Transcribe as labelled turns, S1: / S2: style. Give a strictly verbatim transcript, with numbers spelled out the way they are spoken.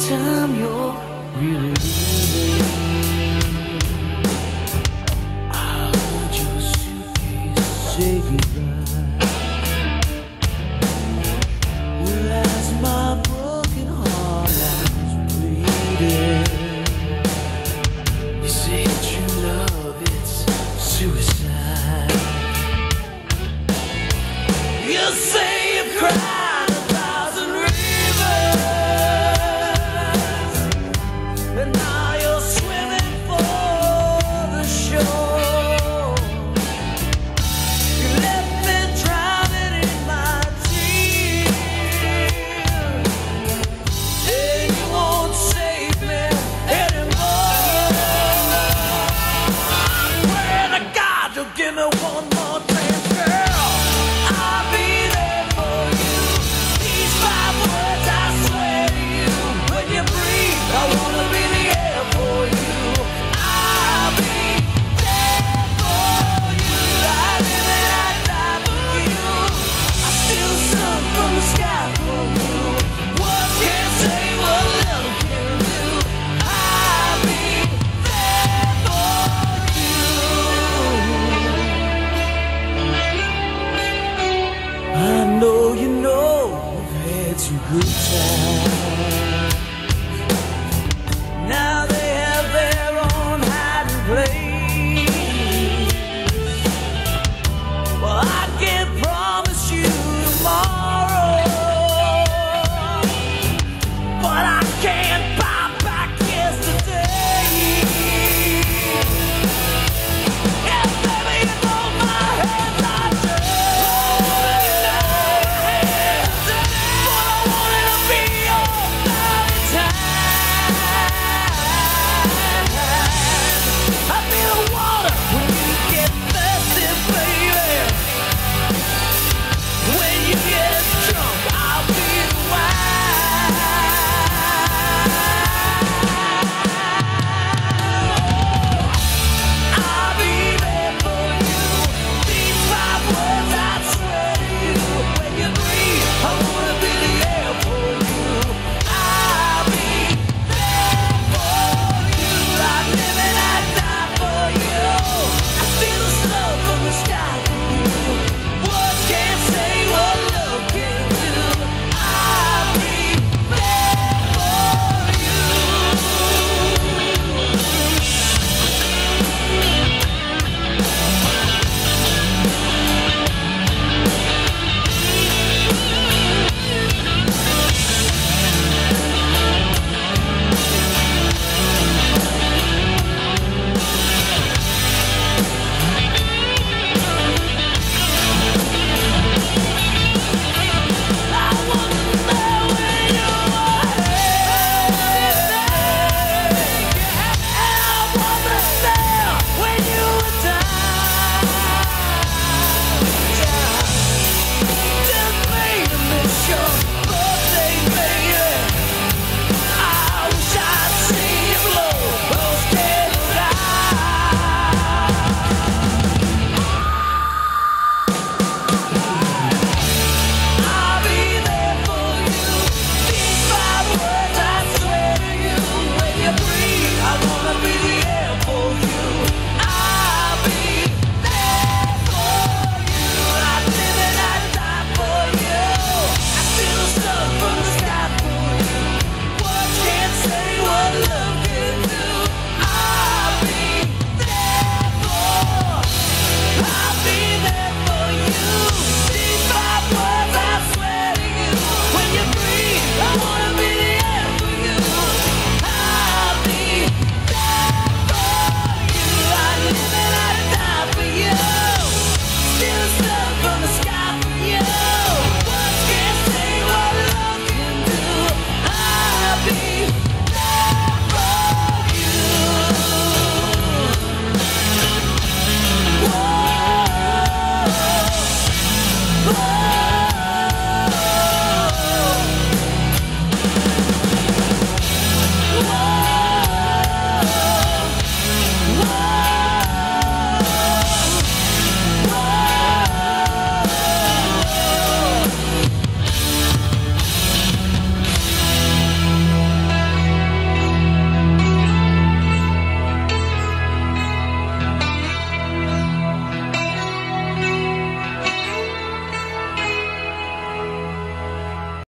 S1: time you're really leaving. I heard your suitcase say goodbye. Well, as my broken heart lies bleeding, you say true love, it's suicide. You say you've cried a thousand rivers, and now you're swimming for the shore. You left me drowning in my tears, and you won't save me anymore. I'm praying to God you'll give me one more chance, girl. I'll be there for you. These five words I swear to you. When you breathe, I wanna be the air for you. I'll be there for you. I live and I die for you. I still sun from the sky for you. Words can't say what love can do. I'll be there for you. I know you know we've had some good times.